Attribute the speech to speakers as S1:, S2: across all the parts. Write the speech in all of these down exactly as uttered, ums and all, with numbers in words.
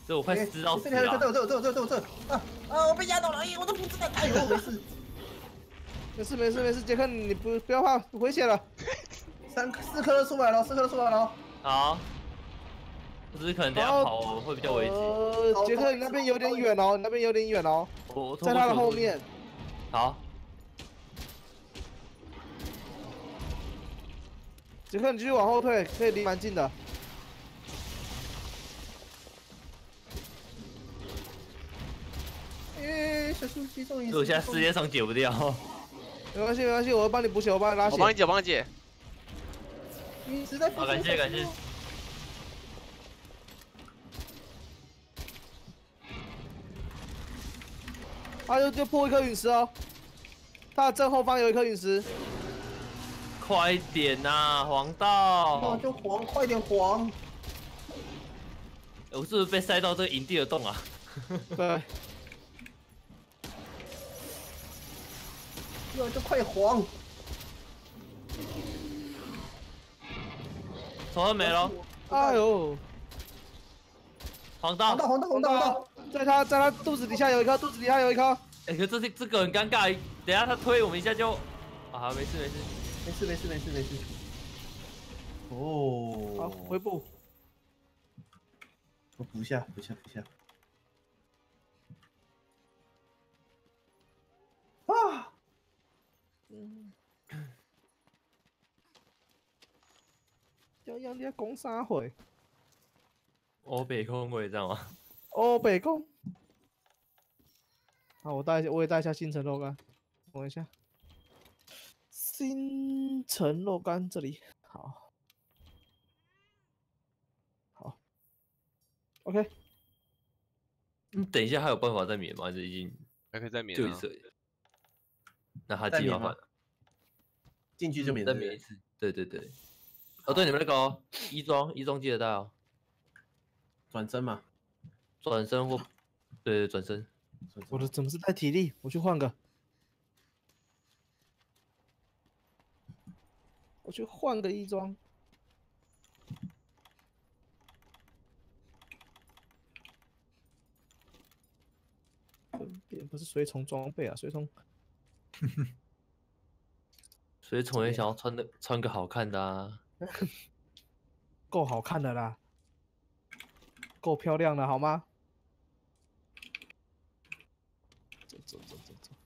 S1: 这我快撕到死
S2: 这里还有一个，
S1: 了。
S2: 这这这这这啊啊！我被压倒了，哎，我都不知道，哎呦，没事。
S3: 没事没事没事，杰克你不不要怕，危险了。
S2: 三四颗都出来了，四颗都出来了。
S1: 好，我只是可能等下跑会比较危险。
S3: 呃，杰克你那边有点远哦，你那边有点远哦。
S1: 我
S3: 在他的后面。
S1: 好。
S3: 杰克你继续往后退，可以离蛮近的。
S2: 哎，小树击中一次。
S1: 我现在世界上解不掉。
S3: 没关系没关系，我会帮你补血，我帮你拉血。
S4: 我帮你解，我帮你解。
S2: 你实在。
S1: 好，感谢感谢。
S3: 他就就破一颗陨石哦，他的正后方有一颗陨石。
S1: 快点呐、啊，黄道！
S2: 那就黄，快点黄！
S1: 我是不是被塞到这个营地的洞啊？
S3: 对。
S2: 那就快黄！
S1: 手都没了。
S3: 哎呦！
S1: 黄道！
S2: 黄道！黄道！黄道！黄道！
S3: 在他在他肚子底下有一颗，肚子底下有一颗。
S1: 哎、欸，可这这个很尴尬，等一下他推我们一下就……啊，没事没事
S2: 没事没事没事没事。哦。
S3: 好，回补。
S2: 我补一下，补一下，补一下。啊！
S3: 嗯。要要你要攻啥回？
S1: 欧北空位这样吗？
S3: 欧北攻。好，我带一下，我也带一下星辰肉干。等一下。星辰肉干这里，好，好 ，OK。
S1: 嗯，等一下还有办法再免吗？还是已经
S4: 还可以再免
S1: 就一次？那他记麻烦了。
S2: 进去就免
S1: 再免一次。对对对。哦，对，你们那个哦，衣装衣装记得带哦。
S2: 转身嘛。
S1: 转身或对对转身。
S3: 我的怎么是带体力？我去换个。我去换个衣装。分辨不是随从装备啊，随从。
S1: 随从也想要穿的穿个好看的啊。
S3: 够好看的啦，够漂亮了好吗？走走走走走。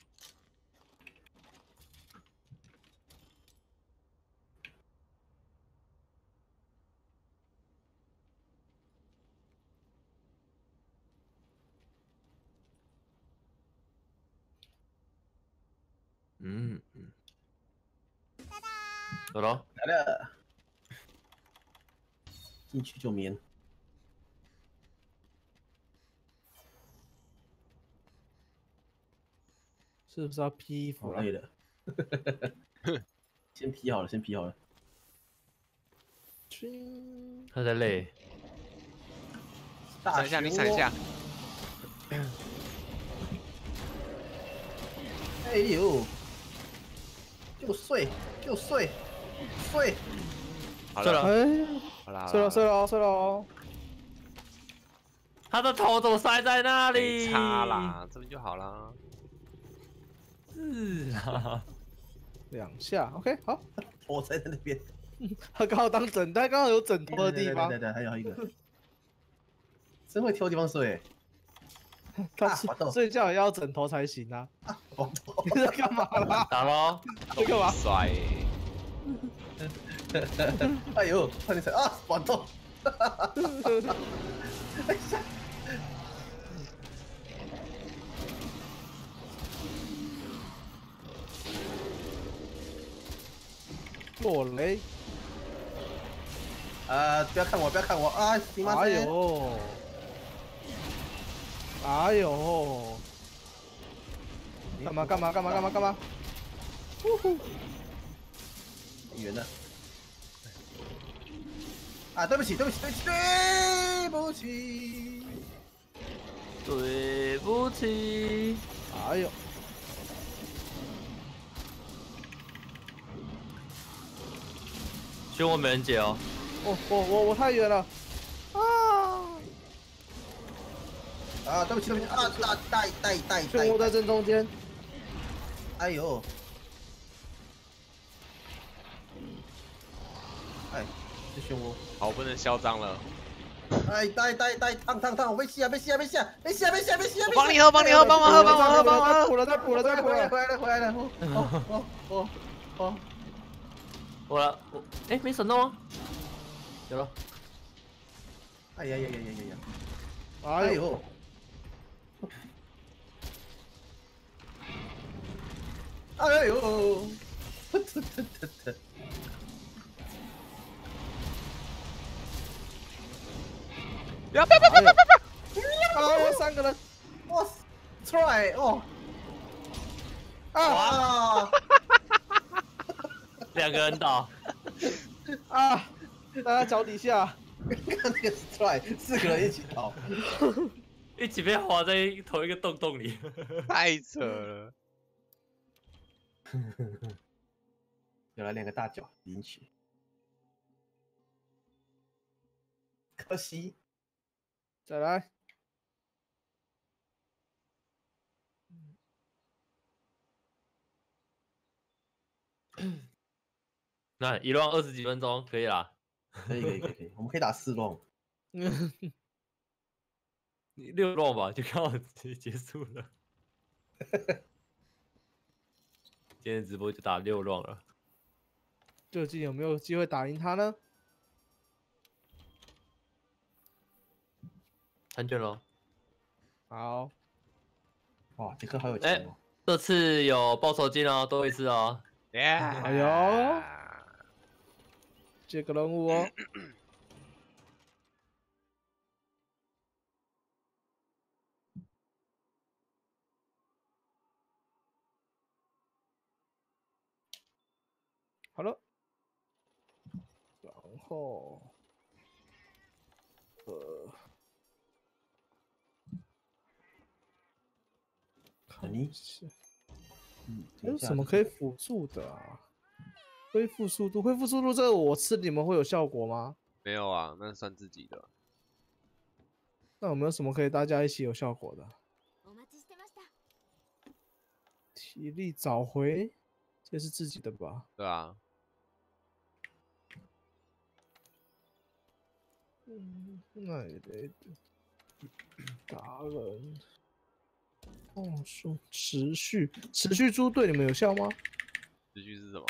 S1: 嗯嗯。走了。
S2: 来了。进去就免。
S3: 是不是要披衣服了？
S2: 累了。先披好了，先披好了。
S1: 他在累。
S4: 闪一下，你闪一下。
S2: 哎呦！就睡，就睡，睡。
S4: 好了，
S3: 哎，
S4: 好啦，
S3: 睡了睡了睡了。
S1: 他的头怎么塞在那里？
S4: 没差啦，这边就好啦。
S1: 是啊。
S3: 两下 ，OK， 好。
S2: 头塞在那边。
S3: 他刚好当枕，他刚好有枕头的地方。
S2: 对对对，还有一个。真会挑地方睡。
S3: 他睡觉也要枕头才行啊！你在干嘛啦？
S1: 打咯！
S3: 在干嘛？
S4: 帅！
S2: 哎呦，快点踩啊！滑动！
S3: 落雷！
S2: 啊！不要看我，不要看我啊！行吗？
S3: 哎呦！哎呦！干嘛干嘛干嘛干嘛干嘛？呼呼！
S2: 圆了。啊！对不起，对不起，对不起，
S1: 对不起，对不起。
S3: 哎呦！
S1: 漩涡没人解哦。
S3: 我我我我太远了！啊！
S2: 啊，对不起对不起啊，带带带带
S3: 漩涡在正中间。
S2: 哎呦，哎，是漩涡。
S4: 好，不能嚣张了。
S2: 哎，带带带，烫烫烫，被吸啊被吸啊被吸啊被吸啊被吸啊被吸啊！
S4: 我帮你喝，帮你喝，帮我喝，帮我喝，帮我喝。
S3: 补了，再补了，再补了，
S2: 回来了回来了！哦哦哦哦！
S1: 我了，我哎没闪到吗？有了。
S2: 哎呀呀呀呀呀呀！
S3: 哎
S2: 哎
S3: 呦，
S2: 呦！哎呦！突突突突突！
S4: 不要不要不要不要不要！
S3: 哎呦，三个人，
S2: 哇，try 哦！啊！
S1: 两个人倒。
S3: 啊，在他脚底下。
S2: 看那个 try， 四个人一起逃，
S1: 一起被划在同一个洞洞里。
S4: 太扯了。
S2: 有了两个大脚领取，可惜。
S3: 再来。
S1: 那一乱二十几分钟可以啦。
S2: 可以可以可以可以，我们可以打四乱。
S1: 六乱吧，就刚好结结束了。今天直播就打六乱了。
S3: 究竟有没有机会打赢他呢？
S1: 参卷喽。
S3: 好。
S2: 哇，杰克好有钱哦！
S1: 这次有报酬金哦，多一次哦。
S3: 哎呦，这个任务哦。好了，然后，呃，
S2: 看你，嗯，
S3: 还有什么可以辅助的啊？恢复速度，恢复速度，这个我吃你们会有效果吗？
S4: 没有啊，那算自己的。
S3: 那有没有什么可以大家一起有效果的？体力找回，这是自己的吧？
S4: 对啊。
S3: 嗯，那也得达人。哦，说持续持续猪对你们有效吗？
S4: 持续是什么？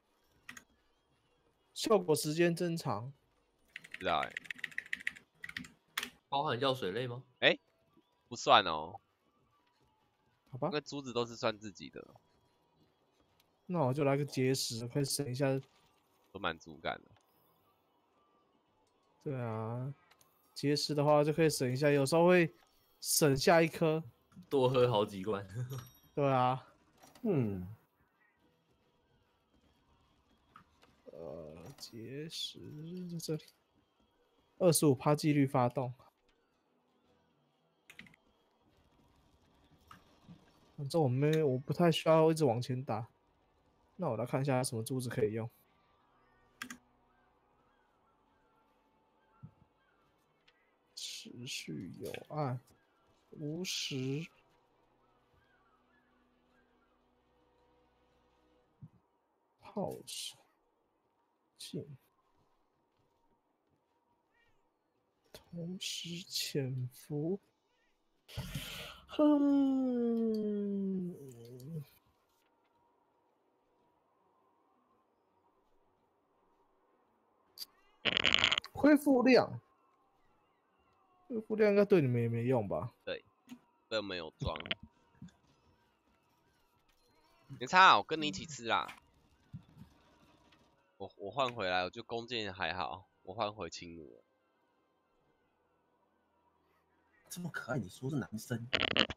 S3: 效果时间增长。
S4: 不知道哎、
S1: 欸。包含药水类吗？
S4: 哎、欸，不算哦。
S3: 好吧。
S4: 那珠子都是算自己的。
S3: 那我就来个节食，可以省一下。
S4: 有满足感的。
S3: 对啊，节食的话就可以省一下，有时候会省下一颗。
S1: 多喝好几罐。
S3: 对啊。
S2: 嗯。
S3: 呃，节食在这里，二十五趴几率发动。反正我没，我不太需要一直往前打。那我来看一下有什么珠子可以用。持续有爱，无时。炮手。进。同时潜伏。嗯。恢复量，恢复量应该对你们也没用吧？
S4: 对，这没有装。没差、啊，我跟你一起吃啦。我我换回来，我就弓箭还好，我换回轻弩了。
S2: 这么可爱，你说是男生？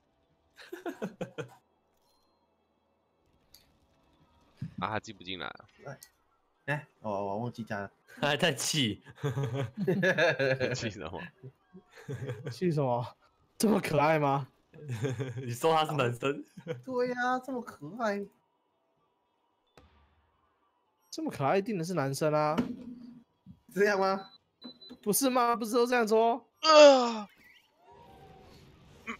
S4: 啊，他进不进来啊？
S2: 哎、欸，哦，我忘记加了。
S1: 他还在气。
S4: 气什么？
S3: 气什么？这么可爱吗？
S1: 你说他是男生？
S2: 对呀、啊，这么可爱。
S3: 这么可爱，一定的是男生啊？
S2: 这样吗？
S3: 不是吗？不是都这样说？
S4: 呃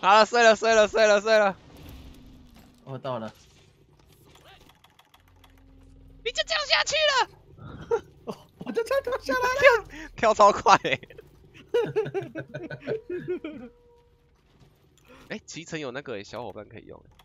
S4: 好了，睡了，睡了，睡了，睡了。
S2: 我到了。
S4: 你就这样下去了？
S3: 我就这样掉下来了。
S4: 跳超快哎、欸！哎、欸，骑乘有那个、欸、小伙伴可以用、欸。